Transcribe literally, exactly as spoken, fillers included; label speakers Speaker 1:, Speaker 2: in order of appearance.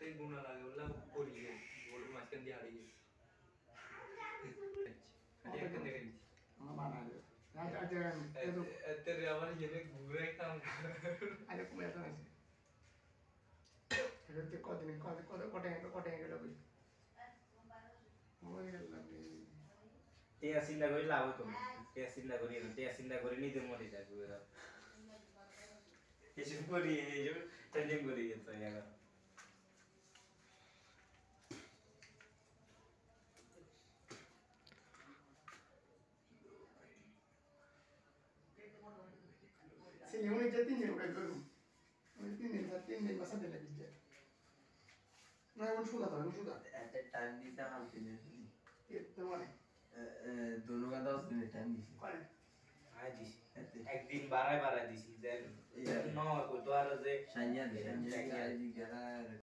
Speaker 1: তুই গুণা লাগে বললাম করি বড় মাঝখান দিয়ে হারিয়ে গেছি খালি একটা দেখে দিচ্ছি
Speaker 2: আমার বানায় দে আজ আজ
Speaker 1: এত রে আমার জেনে ঘুরে কাম
Speaker 2: আজ কমে আসা আছে এটা কদিন কত কত কত কত গেল কই ওই গেল
Speaker 3: টিয়া চিন্তা করে লাভ হতো না টিয়া চিন্তা করি না টিয়া চিন্তা করে নিতে মরে যাবে এরা এসব করি এইসব টেনশন করি গেছে এখন
Speaker 2: সে ইউনিট যে তিন দিন উড়ে গেল ওই তিন দিন তিন দিন বাসা দিলে বিজে না এখন সুদা তো এখন সুদা
Speaker 4: একটা টাইম দিতে আমার দিনে
Speaker 2: এতে মানে
Speaker 4: दोनों का दस दिन टाइम दिसी
Speaker 2: করে
Speaker 3: আজ একদিন বাড়ায় বাড়ায় দিছি যে ন কই তো আর যে
Speaker 4: शान्या दे शान्या की आई दी गरा